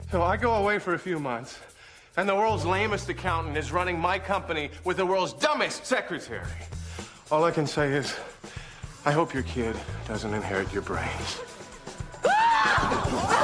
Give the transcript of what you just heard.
So I go away for a few months, and the world's lamest accountant is running my company with the world's dumbest secretary. All I can say is, I hope your kid doesn't inherit your brains.